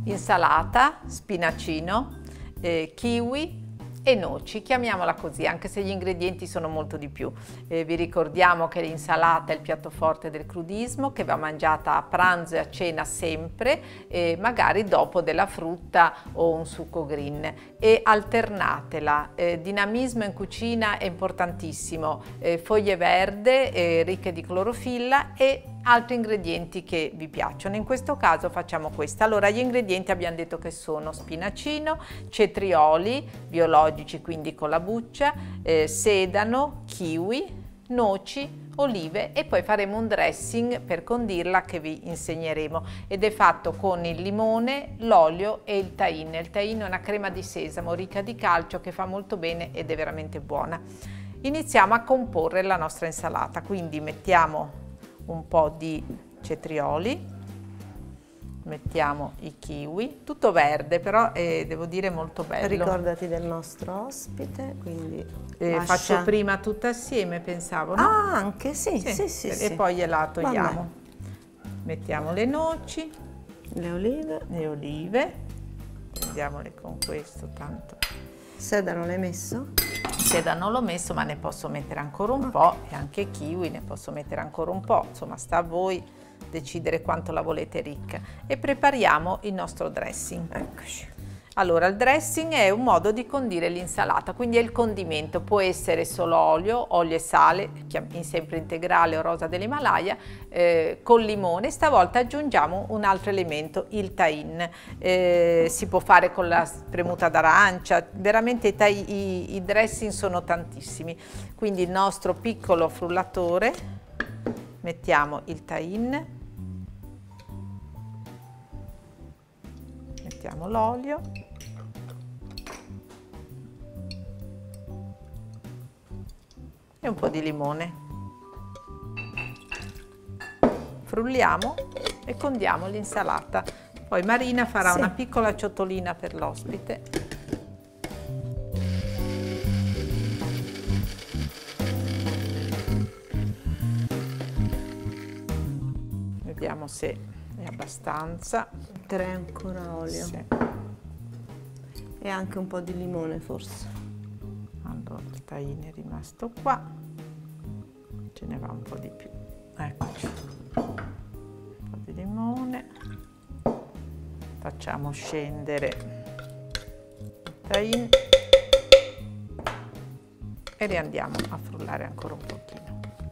insalata, spinacino, kiwi e noci, chiamiamola così, anche se gli ingredienti sono molto di più. Vi ricordiamo che l'insalata è il piatto forte del crudismo, che va mangiata a pranzo e a cena sempre, magari dopo della frutta o un succo green, e alternatela. Dinamismo in cucina è importantissimo, foglie verde ricche di clorofilla e altri ingredienti che vi piacciono. In questo caso facciamo questa. Allora, gli ingredienti abbiamo detto che sono spinacino, cetrioli biologici, quindi con la buccia, sedano, kiwi, noci, olive, e poi faremo un dressing per condirla che vi insegneremo, ed è fatto con il limone, l'olio e il tahine. Il tahine è una crema di sesamo ricca di calcio che fa molto bene ed è veramente buona. Iniziamo a comporre la nostra insalata, quindi mettiamo un po' di cetrioli, mettiamo i kiwi, tutto verde, però devo dire molto bello. Ricordati del nostro ospite, quindi faccio prima tutto assieme, pensavo, no? Ah, anche sì, sì. E poi gliela togliamo. Mettiamo le noci, le olive, prendiamole con questo, tanto. Sedano l'hai messo? Sedano l'ho messo, ma ne posso mettere ancora un po', e anche kiwi ne posso mettere ancora un po', insomma sta a voi decidere quanto la volete ricca. E prepariamo il nostro dressing. Eccoci. Allora, il dressing è un modo di condire l'insalata, quindi è il condimento, può essere solo olio e sale, sempre integrale o rosa dell'Himalaya, con limone. Stavolta aggiungiamo un altro elemento, il tahine. Si può fare con la spremuta d'arancia, veramente i dressing sono tantissimi. Quindi il nostro piccolo frullatore, mettiamo il tahine, mettiamo l'olio, e un po' di limone. Frulliamo e condiamo l'insalata. Poi Marina farà una piccola ciotolina per l'ospite. Vediamo se è abbastanza. Metterei ancora olio. Sì. E anche un po' di limone forse. Allora, il tahine è rimasto qua, ce ne va un po' di più. Eccoci. Un po' di limone. Facciamo scendere il tahine e riandiamo a frullare ancora un pochino.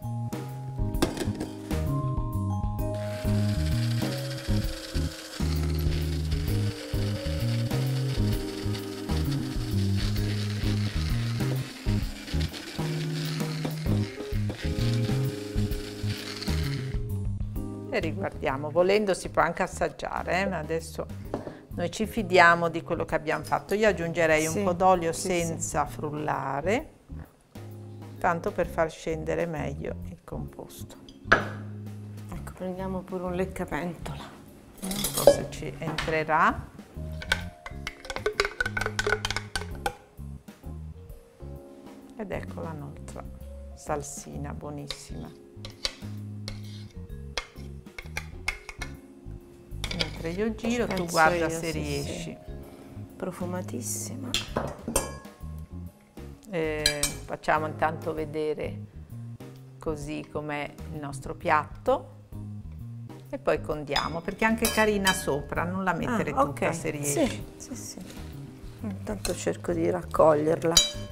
E riguardiamo, volendo si può anche assaggiare, ma adesso noi ci fidiamo di quello che abbiamo fatto. Io aggiungerei un po' d'olio senza frullare, tanto per far scendere meglio il composto. Ecco, prendiamo pure un leccapentola. Non so se ci entrerà. Ed ecco la nostra salsina buonissima. Mentre io giro, tu guarda se riesci. Profumatissima. Facciamo intanto vedere così com'è il nostro piatto e poi condiamo, perché anche carina sopra, non la mettere tutta se riesci. Sì. Intanto cerco di raccoglierla.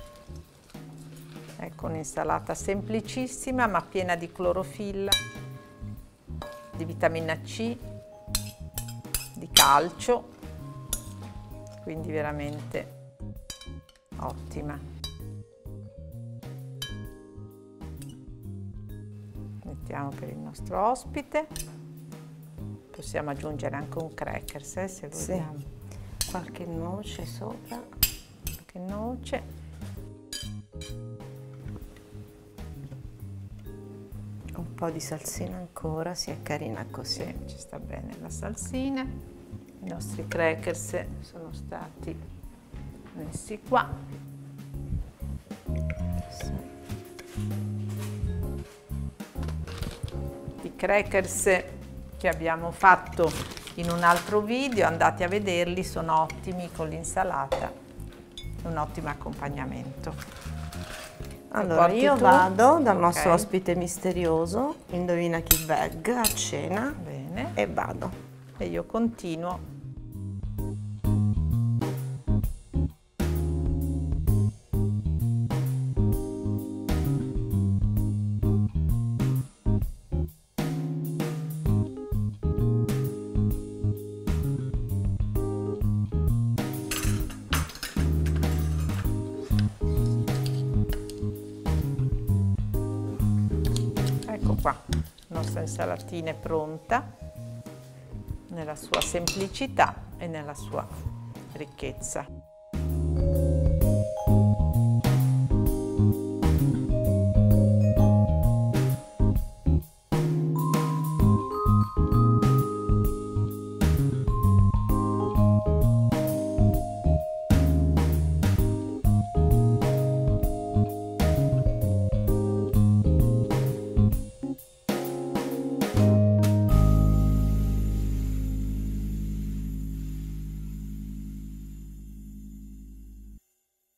Ecco, un'insalata semplicissima ma piena di clorofilla, di vitamina C, di calcio, quindi veramente ottima. Mettiamo per il nostro ospite, possiamo aggiungere anche un crackers se vogliamo. Qualche noce sopra. Qualche noce. Un po' di salsina ancora, si è carina così. Sì, ci sta bene la salsina. I nostri crackers sono stati messi qua. I crackers che abbiamo fatto in un altro video, andate a vederli, sono ottimi con l'insalata, un ottimo accompagnamento. Allora io vado dal nostro ospite misterioso, indovina chi veg, a cena. Bene. E vado. E io continuo. Ecco qua, la nostra insalatina è pronta nella sua semplicità e nella sua ricchezza.